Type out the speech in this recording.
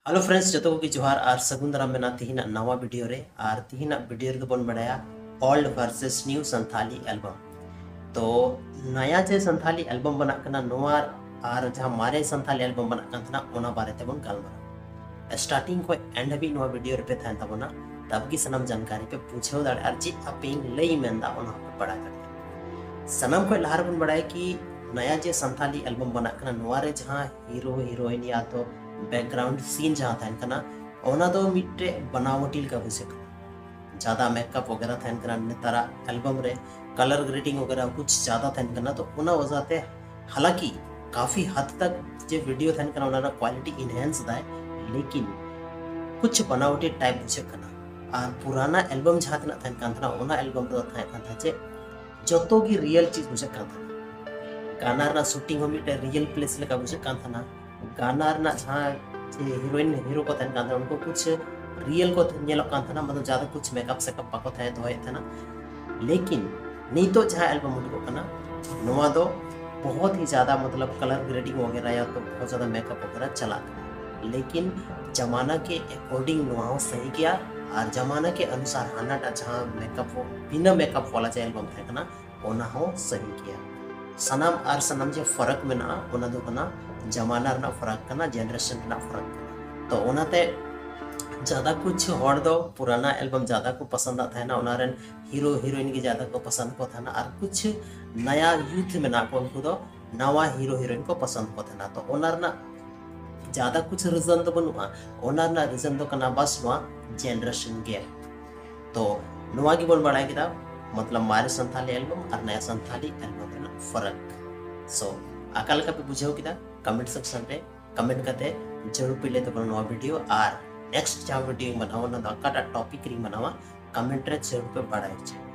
Hello friends जो को जोहार और सगुन दाराम मेना तीन नवा वीडियो रे और तीन वीडियो रे बन बड़ाया old versus new Santali album. तो नया जे संथाली एल्बम बना कना नोआ और जहां मारे संथाली एल्बम बना कना ओना बारे ते बन गालमारा स्टार्टिंग को एंड भी नोआ वीडियो रे पे थान तबना तब की सनम जानकारी पे पूछो दाड़ और जी अपिंग लई मेंदा ओना पे बड़ा कर सनम को लहर बन बड़ाय कि नया जे संथाली एल्बम बना कना नोआ रे जहां हीरो हीरोइन या तो बैकग्राउंड सीन जहाँ थान कना ओना दो मिट्टे बनावटी का बुझे ज़्यादा मेकअप वगैरह थान कना नेतारा एल्बम रे कलर ग्रेडिंग वगैरह कुछ ज़्यादा थान कना तो ओना वजह ते हालांकि काफ़ी हद तक जो वीडियो थान कना ओना क्वालिटी इनहेंस दाय लेकिन कुछ बनावटी टाइप बुझे कना और पुराना एल्बम जहाँ तना थान कना था ओना एल्बम तो थान कना था जे जतो की रियल चीज बुझे कना था गाना रा शूटिंग हो मिट्टे रियल प्लेस लेका बुझे कना था गाना ना जहाँ हीरोइन हीरो को तहन कांथा उनको कुछ रियल को नेलो कांथा ना मतलब ज़्यादा कुछ मेकअप सेकअप पाको थे तो है ना लेकिन नहीं तो जहाँ एल्बम उनको कना नोआ दो बहुत ही ज़्यादा मतलब कलर ग्रेडिंग वगैरह या तो बहुत ज़्यादा मेकअप वगैरह चला लेकिन जमाना के अकॉर्डिंग नोआ सही किया और जमाना के अनुसार हाना जहाँ मेकअप हो बिना मेकअप वाला जो एल्बम थे ना ओना हो सही किया सनम और सनम जो फर्क में ना ओना दो कना जमाना रना फर्क करना जनरेशन रना फर्क करना तो ओनाते ज़्यादा कुछ हॉर दो पुराना एल्बम ज़्यादा को पसंद आता है ना उनारन हीरो हीरोइन की ज़्यादा को पसंद को था ना और कुछ नया यूथ में ना को उनको दो नवा हीरो हीरोइन को पसंद को था ना तो ओनार ना ज़्यादा कुछ रीजन तो बनुआ ओनार ना रीजन तो करना बस नुआ जनरेशन गैप तो नुआ की बोल बढ़ाए किदा मतलब मारे संथाली एल्बम और नया संथाली एल्बम में फर्क सो अकाल का पे बुझाओ किदा कमेंट सेक्शन रे कमेंट करते जरूर पीले तो नवा वीडियो और नेक्स्ट जहाँ वीडियो बनावा ना अकाटा टॉपिक रिंग बनावा कमेंट रे जरूर पे बढ़ाए।